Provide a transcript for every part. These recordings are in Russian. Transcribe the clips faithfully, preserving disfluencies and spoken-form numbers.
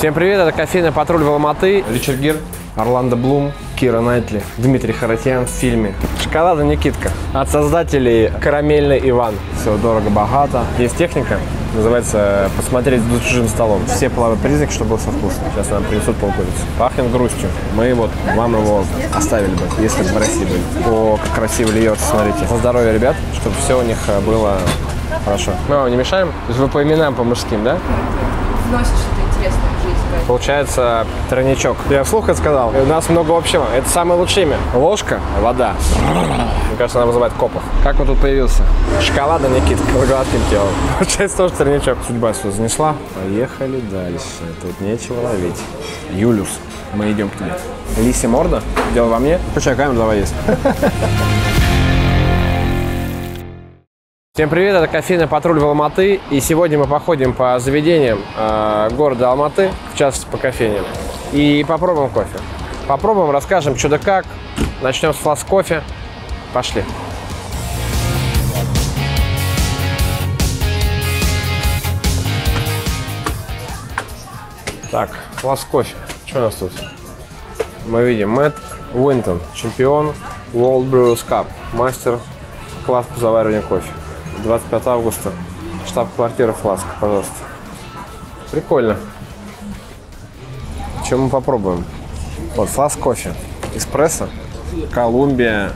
Всем привет, это кофейный патруль в Алматы. Ричард Гир, Орландо Блум, Кира Найтли, Дмитрий Харатьян в фильме «Шоколада Никитка» от создателей «Карамельный Иван». Все дорого-богато. Есть техника, называется «Посмотреть за чужим столом». Все половые признаки, чтобы было со вкусом. Сейчас нам принесут полкурицу. Пахнет грустью. Мы вот вам его оставили бы, если бы в России были. О, как красиво льется, смотрите. На здоровье, ребят, чтобы все у них было хорошо. Мы вам не мешаем? То есть вы по именам, по мужским, да? Вносишь что-то интересное в жизнь. Получается тройничок. Я вслух это сказал. У нас много общего. Это самое лучшее имя. Ложка, вода. Мне кажется, она вызывает копов. Как он тут появился? Шоколада Никитка. Гладким телом. Получается тоже тройничок. Судьба все занесла. Поехали дальше. Тут нечего ловить. Юлиус, мы идем к тебе. Лисья морда. Дело во мне. Включай камеру, давай есть. Всем привет, это кофейный патруль в Алматы, и сегодня мы походим по заведениям э, города Алматы, в частности по кофейням, и попробуем кофе. Попробуем, расскажем, что да как. Начнем с фласк кофе. Пошли. Так, фласк кофе. Что у нас тут? Мы видим Мэтт Уинтон, чемпион World Brewers Cup, мастер класс по завариванию кофе. двадцать пятого августа. Штаб-квартира Фласка, пожалуйста. Прикольно. Чем мы попробуем? Вот, фласк кофе. Эспрессо. Колумбия.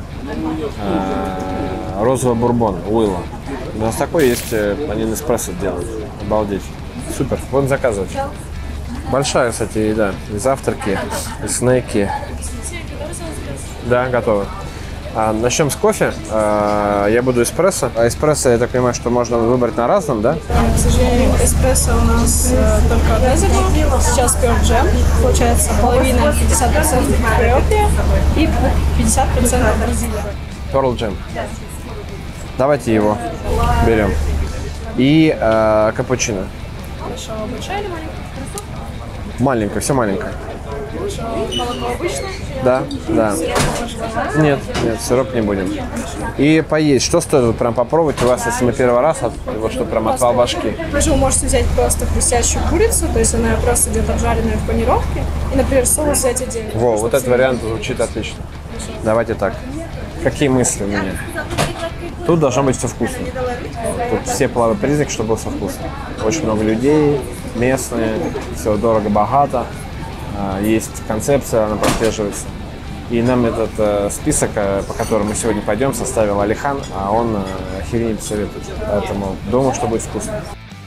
Э, розовый бурбон. Уилла. У нас такой есть. Они эспрессо делают. Обалдеть. Супер. Будем заказывать. Большая, кстати, еда. И завтраки, и снеки. Да, готово. А, начнем с кофе. А, я буду эспрессо. А эспрессо, я так понимаю, что можно выбрать на разном, да? К сожалению, эспрессо у нас э, только одна зерно. Сейчас Pearl Jam. Получается половина, пятьдесят процентов Эфиопия и пятьдесят процентов Бразилия. Pearl Jam. Давайте его берем. И э, капучино. Хорошо, большая или маленькая? Маленькое, все маленькое. Молоко обычное? Да, да. Нет, нет, сироп не будем. И поесть. Что стоит вот прям попробовать у вас, если мы первый раз, от, вот что прям отвал башки? Также вы можете взять просто хрустящую курицу, то есть она просто идет обжаренная в панировке, и, например, соус взять отдельно. Во, вот этот вариант звучит отлично. Давайте так. Какие мысли у меня? Тут должно быть все вкусно. Тут все половые признаки, чтобы было со вкусом. Очень много людей, местные, все дорого-богато. Есть концепция, она прослеживается. И нам этот э, список, э, по которому мы сегодня пойдем, составил Алихан, а он э, охеренеть советует. Поэтому думаю, что будет вкусно.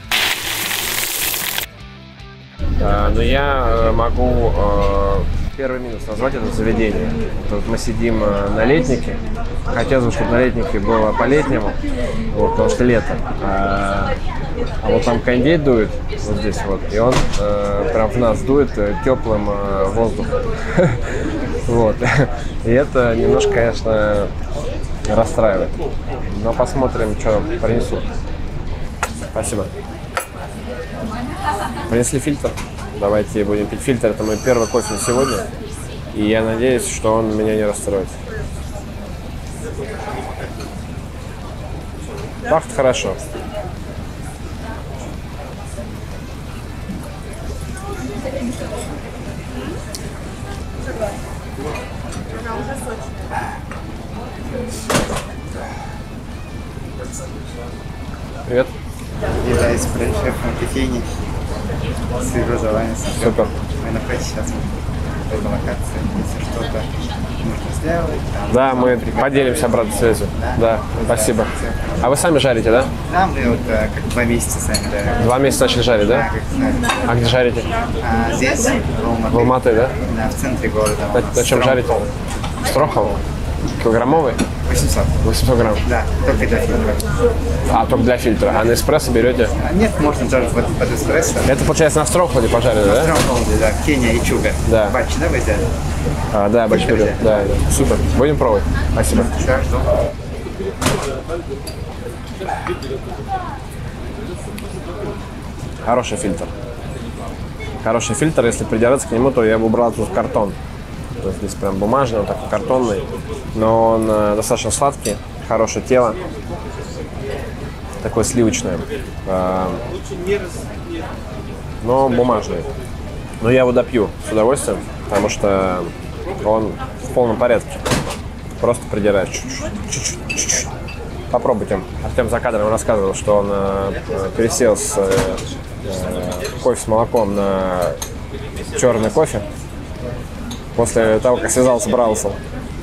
Э, но я э, могу э, первый минус назвать это заведение. Вот мы сидим э, на летнике. Хотелось бы, чтобы на летнике было по-летнему, вот, потому что лето. А, а вот там кондей дует, вот здесь вот, и он э, прям в нас дует э, теплым э, воздухом. Вот. И это немножко, конечно, расстраивает. Но посмотрим, что принесут. Спасибо. Принесли фильтр. Давайте будем пить фильтр. Это мой первый кофе на сегодня. И я надеюсь, что он меня не расстроит. Пахнет хорошо. Привет. Являюсь шефом кофейни. Своего желания. Супер. Мы находимся сейчас в этой локации. Если что-то нужно сделать. Там, Да, мы поделимся обратной связью. Да, да, спасибо. А вы сами жарите, да? Да, мы вот как два месяца сами жарим. Два месяца начали жарить, да? Да, как сами. А где жарите? А здесь, в Алматы. В Алматы, да? Да, в центре города. На, на чем жарите? Строхово? Килограммовый? восемьсот. восемьсот грамм. Да, только для фильтра. А, только для фильтра. А на эспрессо берете? А нет, можно жарить под, под эспрессо. Это, получается, на строхолде пожарили, да? Стромполде, да, Кения и Чуга. Да. Бач, да, вы взяли? А, да, бач беру. Да, да. Супер. Будем пробовать. Спасибо. Все, жду. Хороший фильтр. Хороший фильтр. Если придираться к нему, то я бы убрал тут картон. То есть здесь прям бумажный, он такой картонный. Но он э, достаточно сладкий, хорошее тело. Такое сливочное. Э, но бумажный. Но я его допью с удовольствием, потому что он в полном порядке. Просто придирает чуть-чуть, чуть-чуть. Попробуйте. Артем за кадром рассказывал, что он э, пересел с э, кофе с молоком на черный кофе после того, как связался с Браусом.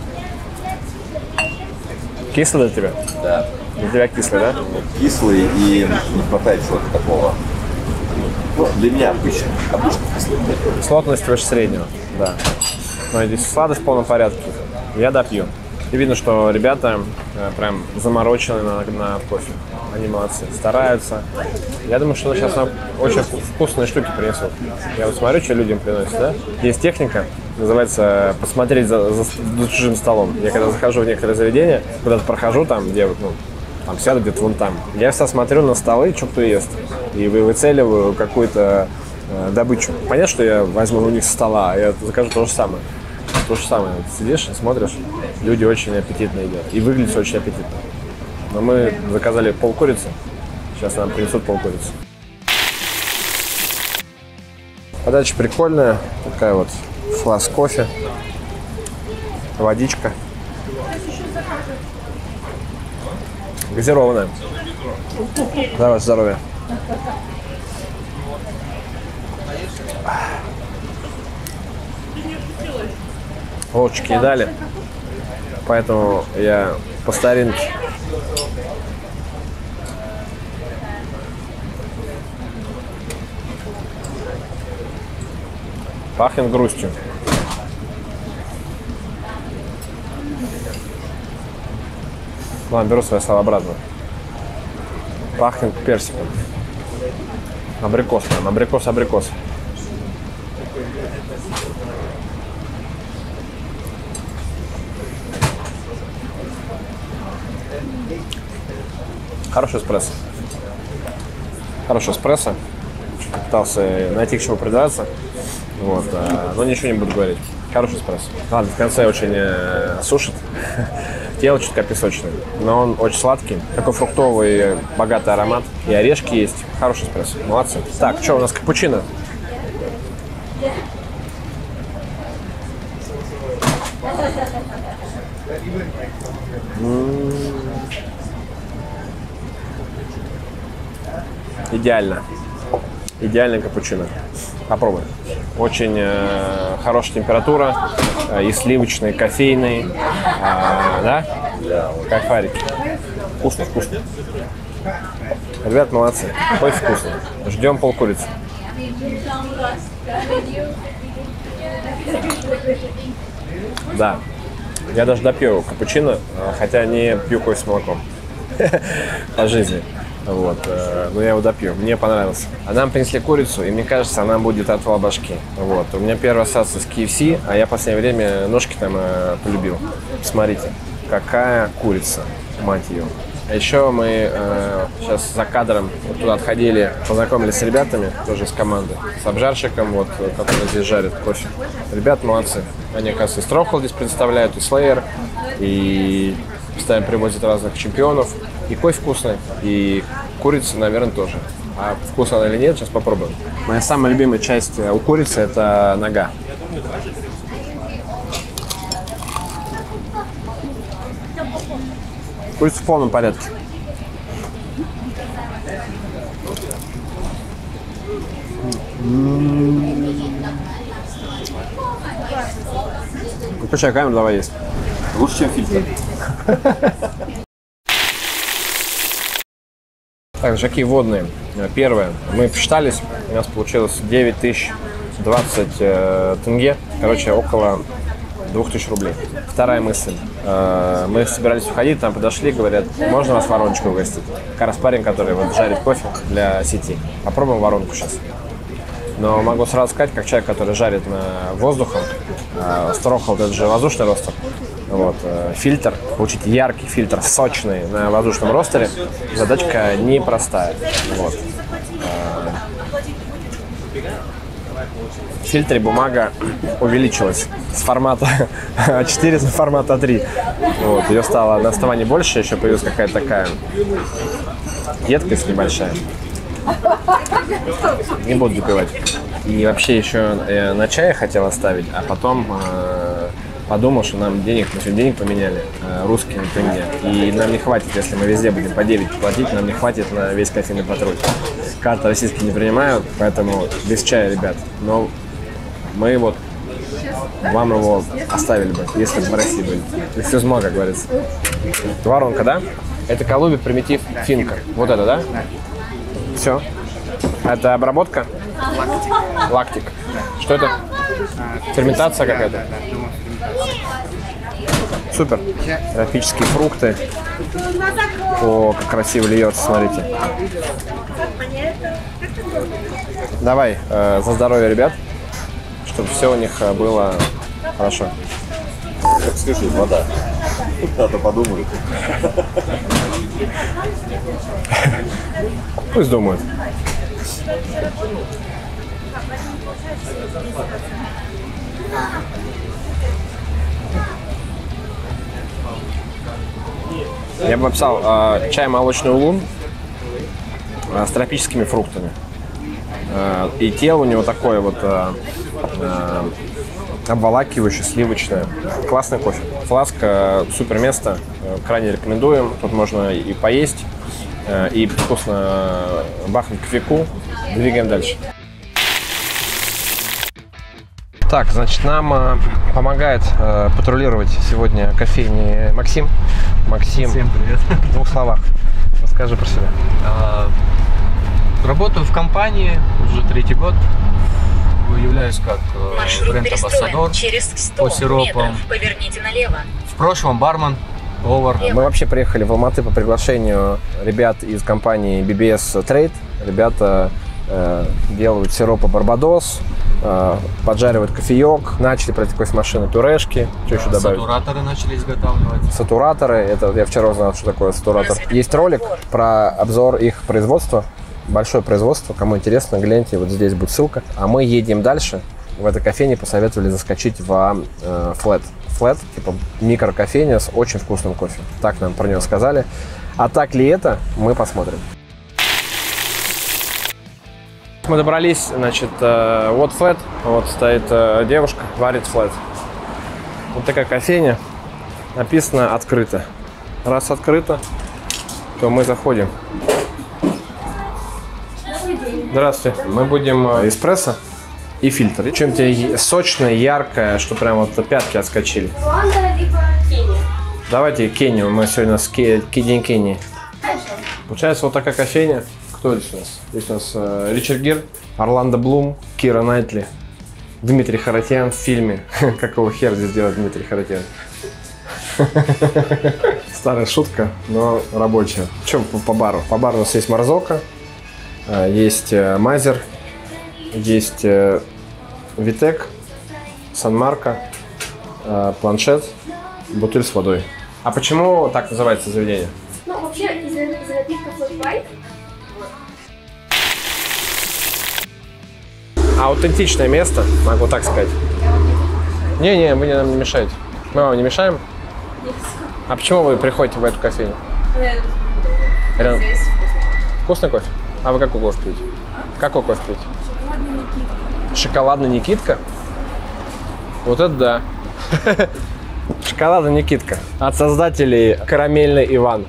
Кислый для тебя? Да. Для тебя кислый, да? Кислый и не хватает чего-то такого. Ну, для меня обычно. Обычно кислый. Кислотность выше среднего, да. Но здесь сладость в полном порядке. Я допью. И видно, что ребята э, прям заморочены на, на кофе. Они молодцы, стараются. Я думаю, что сейчас нам очень вкусные штуки принесут. Я вот смотрю, что людям приносят, да? Есть техника, называется посмотреть за, за, за чужим столом. Я когда захожу в некоторые заведения, куда-то прохожу там, где ну, там сяду где-то вон там. Я всегда смотрю на столы, что кто ест. И выцеливаю какую-то э, добычу. Понятно, что я возьму у них со стола, а я закажу то же самое. То же самое. Сидишь и смотришь, люди очень аппетитно едят. И выглядят очень аппетитно. Но мы заказали полкурицы. Сейчас нам принесут полкурицы. Подача прикольная. Такая вот флас кофе. Водичка. Газированная. За ваше здоровье. Лодочки не дали, поэтому я по старинке. Пахнет грустью. Ладно, беру свои слова обратно. Пахнет персиком. Абрикос, прям, абрикос-абрикос. Хороший эспрессо. Хороший эспрессо. Пытался найти к чему придраться. Вот, а, но ничего не буду говорить. Хороший эспрессо. Ладно, в конце очень э, сушит. Тело чутка песочное. Но он очень сладкий. Такой фруктовый, богатый аромат. И орешки есть. Хороший эспрессо. Молодцы. Так, что у нас капучино? М-м-м. Идеально. Идеальный капучино. Попробуй. Очень э, хорошая температура. Э, и сливочный, и кофейный. Э, да? Да. Кайфарики. Вкусно, вкусно. Ребят, молодцы. Очень вкусно. Ждем полкурицы. Да. Я даже допью капучино, хотя не пью кофе с молоком. По жизни. Вот, но я его допью. Мне понравился. А нам принесли курицу, и мне кажется, она будет отвал башки. Вот. У меня первая ассоциация с кей эф си, а я в последнее время ножки там э, полюбил. Смотрите, какая курица, мать ее. А еще мы э, сейчас за кадром вот туда отходили, познакомились с ребятами, тоже из команды, с обжарщиком, вот, который здесь жарит кофе. Ребята молодцы. Они, оказывается, и Строхол здесь представляют, и Slayer, и постоянно привозят разных чемпионов. И кофе вкусный, и курица, наверное, тоже. А вкусно она или нет, сейчас попробуем. Моя самая любимая часть у курицы – это нога. Курица в полном порядке. Выключай камеру, давай есть. Лучше, чем фильтр. Так, жаки водные. Первое. Мы посчитались, у нас получилось девять тысяч двадцать э, тенге. Короче, около двух тысяч рублей. Вторая мысль. Э, мы собирались уходить, там подошли, говорят, можно вас вороночку угостить? Как раз парень, который вот жарит кофе для сети. Попробуем воронку сейчас. Но могу сразу сказать, как человек, который жарит на воздухом, э, Строхол, это же воздушный ростер. Вот, э, фильтр, получить яркий фильтр, сочный на воздушном ростере, задачка непростая. Вот. Э, в фильтре бумага увеличилась с формата а четыре на формат а три. Вот, ее стало на основании больше, еще появилась какая-то такая едкость небольшая. Не буду допивать. И вообще еще э, на чай хотел оставить, а потом э, подумал, что нам денег, мы сегодня денег поменяли, э, русские на тенге. И нам не хватит, если мы везде будем по девять платить, нам не хватит на весь кофейный патруль. Карты российские не принимают, поэтому без чая, ребят. Но мы вот вам его оставили бы, если бы в России были. Рефюзмо, как говорится. Воронка, да? Это Колумби примитив финка. Вот это, да? Все. Это обработка? Лактик. Лактик. Что это? Ферментация какая-то? Да, да, думаю, ферментация. Супер. Тропические фрукты. О, как красиво льется, смотрите. Давай, э, за здоровье ребят, чтобы все у них было хорошо. Как скажи, вода. Надо подумать. Пусть думают. Я бы написал э, чай молочный улун э, с тропическими фруктами. Э, и тело у него такое вот э, э, обволакивающее, сливочное. Классный кофе. Фласк, э, супер место. Э, крайне рекомендуем. Тут можно и поесть, э, и вкусно бахнуть кофейку. Двигаем дальше. Так, значит, нам э, помогает э, патрулировать сегодня кофейни Максим. Максим, всем привет. В двух словах расскажи про себя. А, работаю в компании уже третий год. Являюсь как бренд-амбассадор по сиропам. Поверните налево. В прошлом бармен, повар. Мы вообще приехали в Алматы по приглашению ребят из компании би би эс Trade. Ребята э, делают сиропы Барбадос, э, поджаривают кофеек, начали про кофемашины, турешки. Что еще добавить? Сатураторы начали изготавливать. Сатураторы, это я вчера узнал, что такое сатуратор. Есть ролик про обзор их производства. Большое производство, кому интересно, гляньте, вот здесь будет ссылка. А мы едем дальше. В этой кофейне посоветовали заскочить в э, Flat. Flat, типа микрокофейня с очень вкусным кофе. Так нам про него сказали. А так ли это, мы посмотрим. Мы добрались, значит, э, вот Flat. Вот стоит э, девушка, варит Flat. Вот такая кофейня. Написано «Открыто». Раз открыто, то мы заходим. Здравствуйте. Мы будем эспрессо и фильтр. Чем-то сочное, яркое, что прям вот пятки отскочили. Давайте Кению. Мы сегодня с Ке... День Кении. Получается вот такая кофейня. Кто здесь у нас? Здесь у нас э, Ричард Гир, Орландо Блум, Кира Найтли, Дмитрий Харатьян в фильме. Какого хера здесь делает Дмитрий Харатьян? Старая шутка, но рабочая. Чем по, по бару? По бару у нас есть Марзока. Есть Мазер, есть Витек, Сан-Марко, Планшет, бутыль с водой. А почему так называется заведение? Ну, вообще, из-за из напитка Flat White. Аутентичное место, могу так сказать. Не-не, вы нам не мешаете. Мы вам не мешаем? А почему вы приходите в эту кофейню? Рядом. Вкусный кофе? А вы какой кофе пьете? Какой кофе пьете? Шоколадный Никитка. Вот это да. Шоколадный Никитка. От создателей карамельный Иван.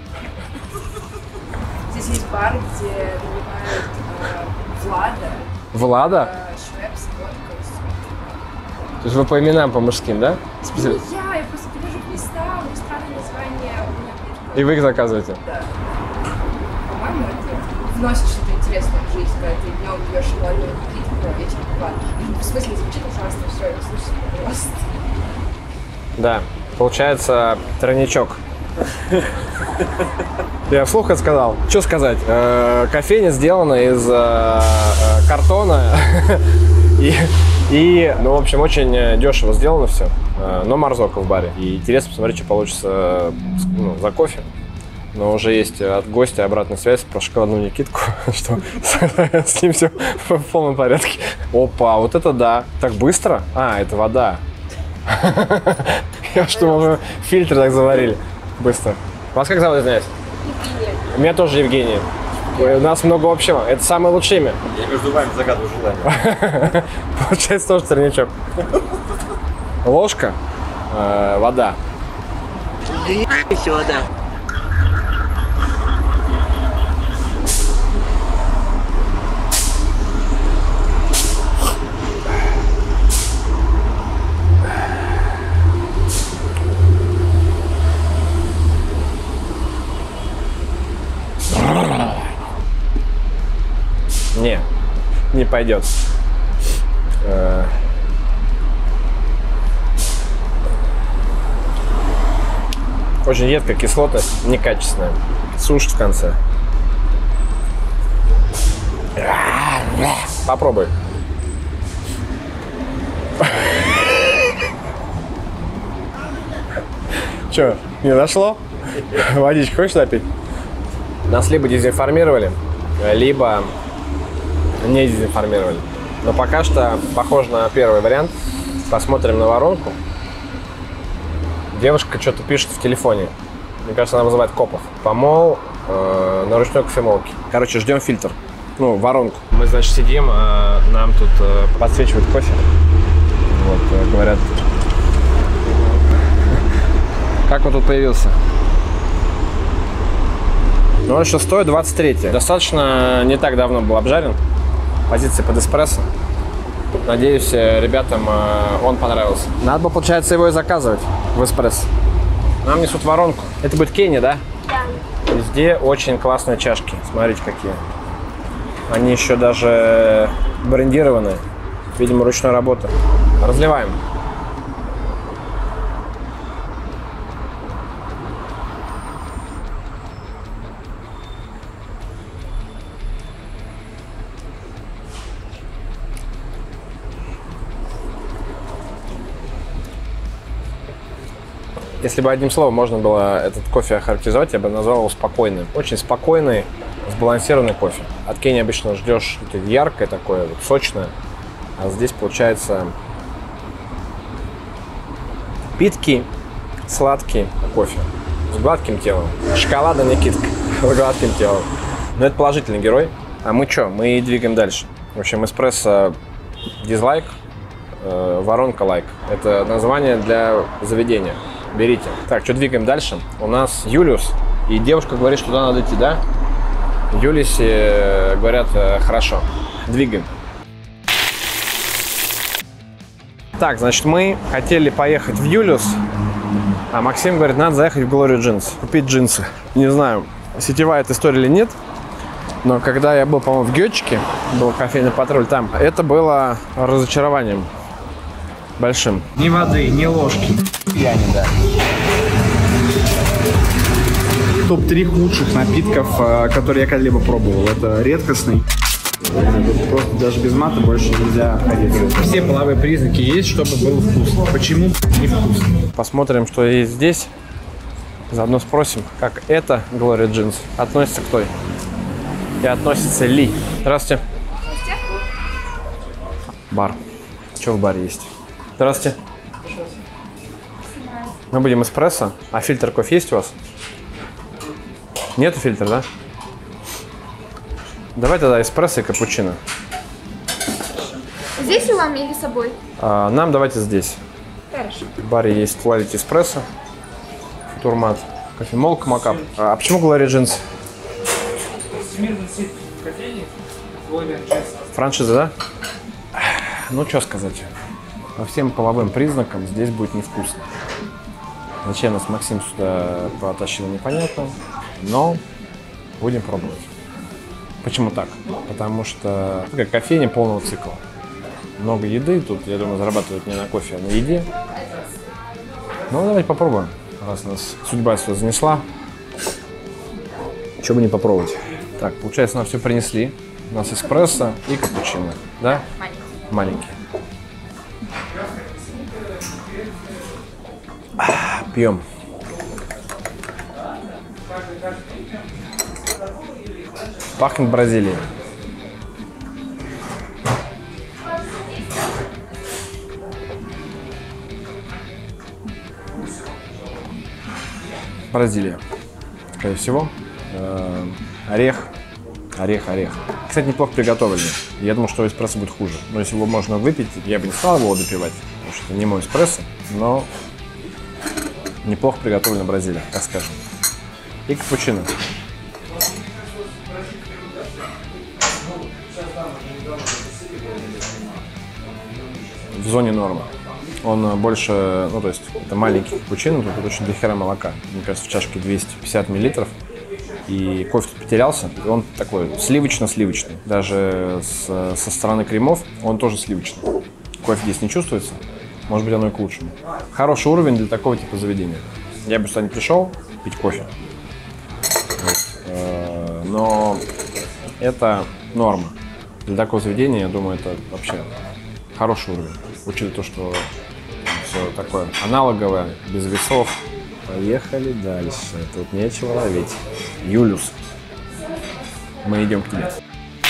Здесь есть бар, где наливают э, Влада, Влада? э, Швепс, водка. То есть вы по именам, по мужским, да? Ну, я, я просто привожу в места, у них странные названия. У меня нет. И вы их заказываете? Да. По-моему, это вносит что-то интересное в жизнь, когда ты днем пьешь шоколадную Никитку, а вечером Влад. В смысле, звучит ужасно, все, это слушайте, пожалуйста. Да. Получается тройничок. Я вслух это сказал. Что сказать? Э, кофейня сделана из э, картона. и, и, ну, в общем, очень дешево сделано все. Э, но Марзока в баре. И интересно посмотреть, что получится ну, за кофе. Но уже есть от гостя обратная связь про шоколадную Никитку, что с ним все в полном порядке. Опа, вот это да. Так быстро? А, это вода. Я что, мы фильтр так заварили. Быстро. Вас как зовут, извиняюсь? Евгения. Меня тоже Евгения. У нас много общего. Это самое лучшее имя. Я между вами загадываю желание. Получается тоже сорнячок. Ложка, э, вода. Еще вода. Не, не пойдет. Э, Очень едкая кислота, некачественная. Сушит в конце. Попробуй. Че, не дошло? Водички хочешь напить? Нас либо дезинформировали, либо не дезинформировали. Но пока что похоже на первый вариант. Посмотрим на воронку. Девушка что-то пишет в телефоне. Мне кажется, она вызывает копов. Помол э, на ручной кофемолке. Короче, ждем фильтр. Ну, воронку. Мы, значит, сидим, э, нам тут э, подсвечивают кофе. Вот, э, говорят. Как он тут появился? ноль шесть двадцать три. Достаточно не так давно был обжарен. Позиция под эспрессо. Надеюсь, ребятам он понравился. Надо бы, получается, его и заказывать в эспрессо. Нам несут воронку. Это будет Кенни, да? Да. Везде очень классные чашки. Смотрите, какие. Они еще даже брендированные. Видимо, ручной работы. Разливаем. Если бы одним словом можно было этот кофе охарактеризовать, я бы назвал его спокойным. Очень спокойный, сбалансированный кофе. От Кенни обычно ждешь яркое такое, вот, сочное. А здесь получается питкий, сладкий кофе с гладким телом. Шоколадная Никитка с гладким телом. Но это положительный герой. А мы что? Мы двигаем дальше. В общем, эспрессо дизлайк, э, воронка лайк. Это название для заведения. Берите. Так, что двигаем дальше? У нас Юлиус. И девушка говорит, что туда надо идти, да? Юлиусе говорят, хорошо. Двигаем. Так, значит, мы хотели поехать в Юлиус, а Максим говорит, надо заехать в Glory Jeans, купить джинсы. Не знаю, сетевая эта история или нет, но когда я был, по-моему, в Гетчике, был кофейный патруль там, это было разочарованием большим. Ни воды, ни ложки. Я не да. топ три худших напитков, которые я когда-либо пробовал. Это редкостный. Просто даже без мата больше нельзя ходить. Все половые признаки есть, чтобы был вкусно. Почему не вкусно? Посмотрим, что есть здесь. Заодно спросим, как это Glory Jeans относится к той. И относится ли. Здравствуйте. Здравствуйте. Бар. Что в баре есть? Здравствуйте. Мы будем эспрессо. А фильтр кофе есть у вас? Нету фильтра, да? Давай тогда эспрессо и капучино. Здесь у вам или с собой? А, нам давайте здесь. Хорошо. В баре есть Quality эспрессо, Футурмат, кофемолка, макап. А почему Glory Jeans? Франшиза, да? Ну, что сказать. По всем половым признакам здесь будет невкусно. Зачем нас Максим сюда потащил, непонятно. Но будем пробовать. Почему так? Потому что как кофейня полного цикла. Много еды. Тут, я думаю, зарабатывают не на кофе, а на еде. Ну, давайте попробуем. Раз нас судьба сюда занесла. Чего бы не попробовать. Так, получается, нам все принесли. У нас эспрессо и капучино. Да? Маленький. Маленький. Пьем. Пахнет Бразилией. Бразилия, скорее всего. Орех, Орех, орех. Кстати, неплохо приготовленный. Я думал, что эспрессо будет хуже. Но если его можно выпить, я бы не стал его допивать, потому что это не мой эспрессо, но неплохо приготовлена Бразилия, так скажем. И капучино. В зоне нормы. Он больше, ну то есть это маленький капучино, тут очень дохера молока. Мне кажется, в чашке двести пятьдесят миллилитров. И кофе тут потерялся, и он такой сливочно-сливочный. Даже с, со стороны кремов он тоже сливочный. Кофе здесь не чувствуется, может быть, оно и к лучшему. Хороший уровень для такого типа заведения. Я бы сюда не пришел пить кофе, вот. Но это норма. Для такого заведения, я думаю, это вообще хороший уровень. Учитывая то, что все такое аналоговое, без весов. Поехали дальше. Тут нечего ловить. Юлиус. Мы идем к тебе.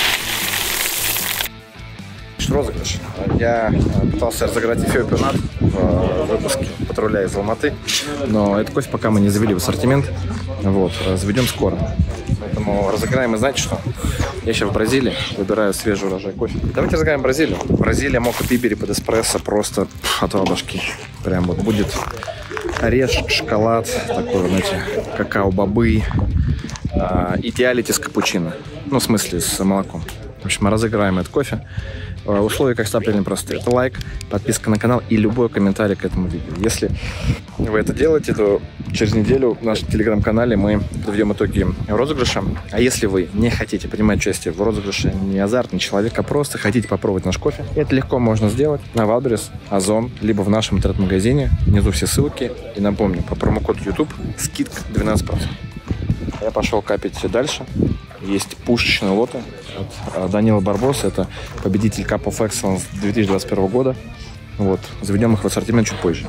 Розыгрыш. Я пытался разыграть Эфиопию Нат в выпуске «Патруля из Алматы», но этот кофе пока мы не завели в ассортимент. Вот, заведем скоро. Поэтому разыграем, и знаете что? Я сейчас в Бразилии, выбираю свежий урожай кофе. Давайте разыграем Бразилию. Бразилия мока пибери под эспрессо просто от башки. Прям вот будет орешек, шоколад, такой, знаете, какао-бобы, идеалити с капучино. Ну, в смысле, с молоком. В общем, мы разыграем этот кофе. Условия, как всегда, предельно простые. Это лайк, подписка на канал и любой комментарий к этому видео. Если вы это делаете, то через неделю в нашем телеграм-канале мы подведем итоги розыгрыша. А если вы не хотите принимать участие в розыгрыше, не азартный человек, а просто хотите попробовать наш кофе, это легко можно сделать на Wildberries, Озон, либо в нашем интернет-магазине. Внизу все ссылки. И напомню, по промокоду YouTube скидка двенадцать процентов. Я пошел капить дальше. Есть пушечные лоты от Данила Барбоса. Это победитель Cup of Excellence две тысячи двадцать первого года. Вот. Заведем их в ассортимент чуть позже.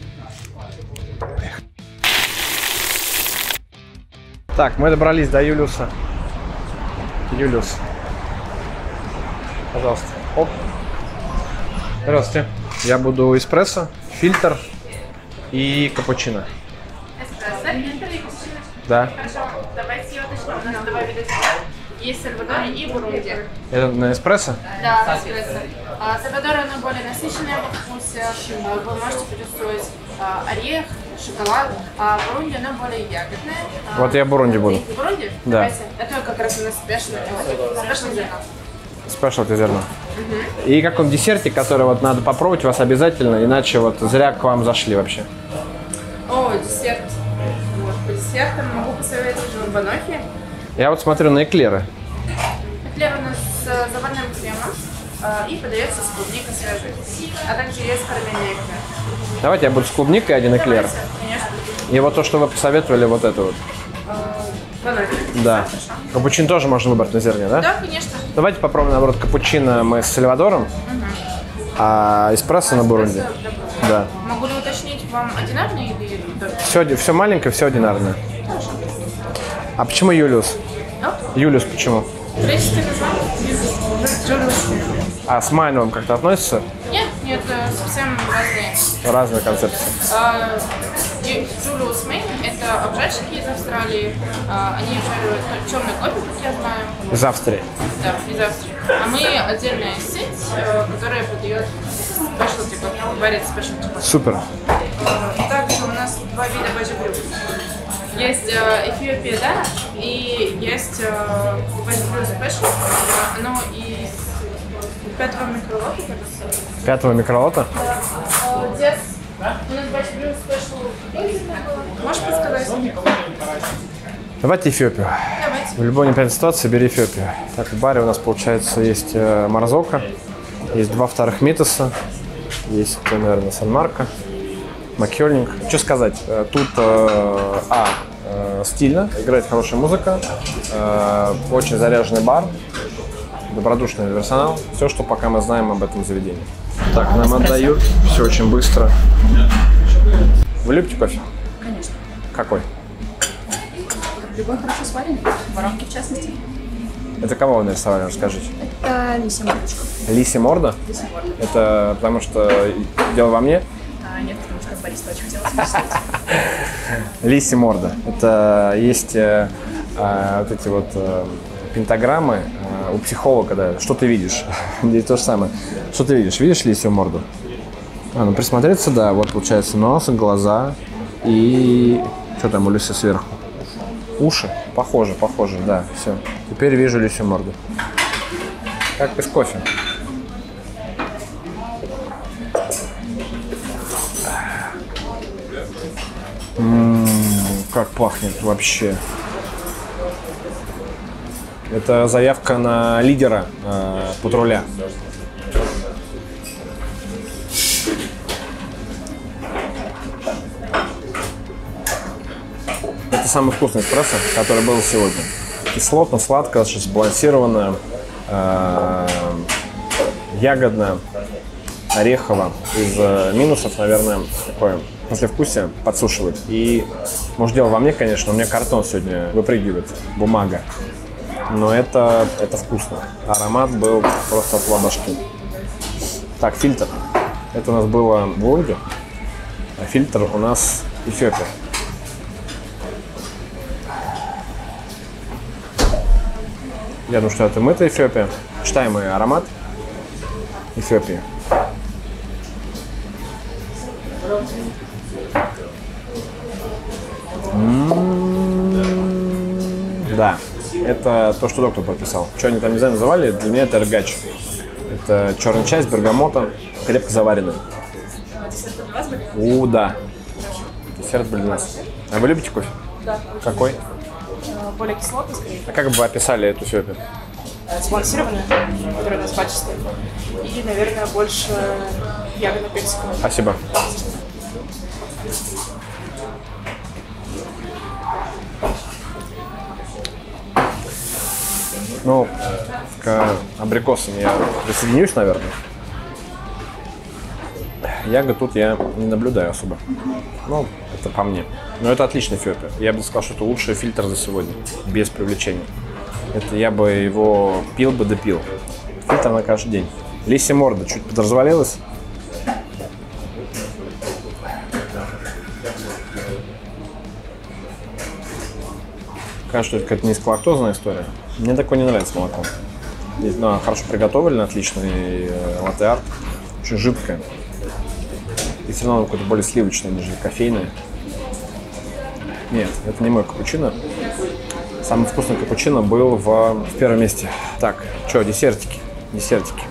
Так, мы добрались до Юлиуса. Юлиус. Пожалуйста. Оп. Здравствуйте. Я буду эспрессо, фильтр и капучино. Эспрессо, фильтр и капучино? Да. Хорошо, давайте я уточню. У нас два вида кофе. Есть Сальвадор и Бурунди. Это на эспрессо? Да, на эспрессо. А, Сальвадор, оно более насыщенное во вкусе. Вы можете почувствовать а, орех, шоколад. А Бурунди, оно более ягодное. Вот я Бурунди буду. Бурунди? Да. Давайте. Это как раз у нас спешл зерно. Спешлти зерно. Угу. И как он десертик, который вот надо попробовать вас обязательно, иначе вот зря к вам зашли вообще. О, десерт. Вот, по десертам могу посоветовать журбанохи. Я вот смотрю на эклеры. Эклер у нас с заварным кремом э, и подается с клубникой свежей. А также есть карамельный эклер. Давайте я буду с клубникой один эклер. Давайте, конечно. И вот то, что вы посоветовали, вот это вот. Банахи. Да. Капучино тоже можно выбрать на зерне, да? Да, конечно. Давайте попробуем, наоборот, капучино мы с Сальвадором, угу. А эспрессо на Бурунди. Да. Могу ли уточнить, вам одинарный или только? Все, все маленькое, все одинарное. Хорошо. А почему Юлиус? А? Юлиус почему? Греческое название. Юлиус. А с майновым как-то относится? Нет, нет, совсем разные. Разные концепции. Julius Main – это обжарщики из Австралии. А, они жарят черный кофе, как я знаю. Из Австрии? Да, из Австрии. А мы отдельная сеть, которая подает спешлти кофе, варит спешлти кофе. Супер. Также у нас два вида баджи-блюд. Есть Эфиопия, да, и есть баджи-блюд спешл. Оно из пятого микролота, кажется. Пятого микролота? Да. Здесь у нас баджи-блюд спешл. Можешь подсказать? Давайте Эфиопию. Давайте. В любой непонятной ситуации бери Эфиопию. Так, в баре у нас, получается, есть Марзока, есть два вторых Митоса, есть, наверное, Сан-Марко, Маккёльник. Что сказать? Тут, э, а, э, стильно, играет хорошая музыка, э, очень заряженный бар, добродушный персонал. Все, что пока мы знаем об этом заведении. Так, нам отдают, все очень быстро. Вы любите кофе? Конечно. Какой? Любой хорошо сваренный, воронки в частности. Это кого вы нарисовали, расскажите? Это лисья мордочка. Лисья морда? Лисья морда. Это потому что дело во мне? А, нет, потому что Борис очень хотел смешать. Лисья морда. Это есть э, э, вот эти вот э, пентаграммы у психолога, да, что ты видишь? Здесь то же самое. Что ты видишь? Видишь лисью морду? А, ну присмотреться, да, вот получается нос, глаза и... Что там у лисы сверху? Уши? Похоже, похоже, да, все. Теперь вижу лисью морду. Как без кофе. М-м, как пахнет вообще. Это заявка на лидера э, патруля. Это самый вкусный эспрессо, который был сегодня. Кислотно, сладко, сбалансированно, э, ягодно, орехово. Из э, минусов, наверное, такое послевкусие подсушивает. И, может, дело во мне, конечно, у меня картон сегодня выпрыгивает, бумага. Но это, это вкусно. Аромат был просто от ладошки. Так, фильтр. Это у нас было в Лунге, а фильтр у нас Эфиопия. Я думаю, что это мытая Эфиопия. Читаемый аромат Эфиопии. М-м-м, да. Это то, что доктор прописал. Что они там, не знаю, называли, для меня это эргач. Это черный чай с бергамотом, крепко заваренный. У, да. Десерт для нас. А вы любите кофе? Да. Какой? Более кислотный, скорее. А как бы вы описали эту Эфиопию? Сбалансированная, которая у нас качественная. И, наверное, больше ягодно-персиковая. Спасибо. Ну, к абрикосам я присоединюсь, наверное. Ягод тут я не наблюдаю особо. Ну, это по мне. Но это отличный Эфиопия. Я бы сказал, что это лучший фильтр за сегодня. Без привлечения. Это я бы его пил бы допил. Фильтр на каждый день. Лисья морда чуть подразвалилась. Кажется, что это какая-то низколактозная история. Мне такое не нравится молоко. Здесь, ну, хорошо приготовлено, отличный латте-арт. Очень жидкое. И все равно какое-то более сливочное, нежели кофейное. Нет, это не мой капучино. Самый вкусный капучино был в, в первом месте. Так, что, десертики? Десертики.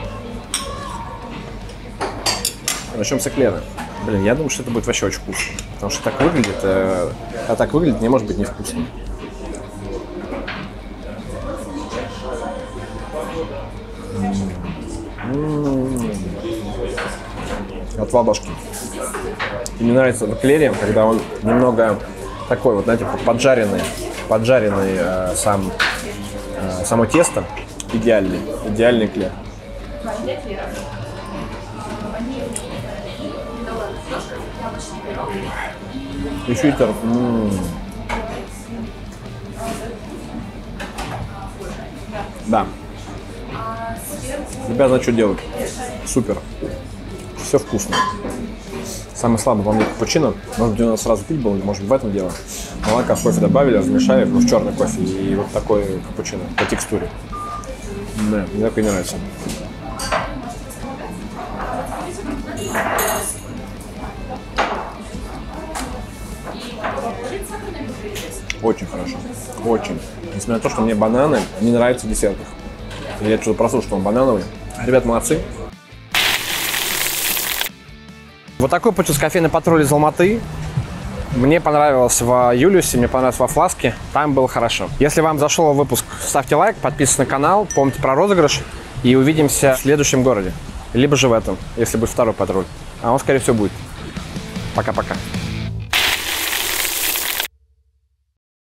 Начнем с эклера. Блин, я думаю, что это будет вообще очень вкусно. Потому что так выглядит, э, а так выглядит не может быть невкусно. М-м-м. От ладошки. И мне нравится в эклере, когда он немного такой вот, знаете, поджаренный, поджаренный э, сам, э, само тесто. Идеальный, идеальный эклер. И фильтр. М-м. Да. Ребята, знают, что делать. Супер. Все вкусно. Самый слабый во мне капучино. Может быть, у нас сразу пить было, может быть, в этом дело. Молока в кофе добавили, размешали, в черный кофе. И вот такой капучино по текстуре. Да, мне такой не нравится. Очень хорошо. Очень. Несмотря на то, что мне бананы не нравятся в десертах. Я что-то прослушал, что он банановый. Ребят, молодцы. Вот такой путь из кофейной патруль из Алматы. Мне понравилось в Юлиусе, мне понравилось во Фласке. Там было хорошо. Если вам зашел выпуск, ставьте лайк, подписывайтесь на канал, помните про розыгрыш. И увидимся в следующем городе. Либо же в этом, если будет второй патруль. А он, скорее всего, будет. Пока-пока.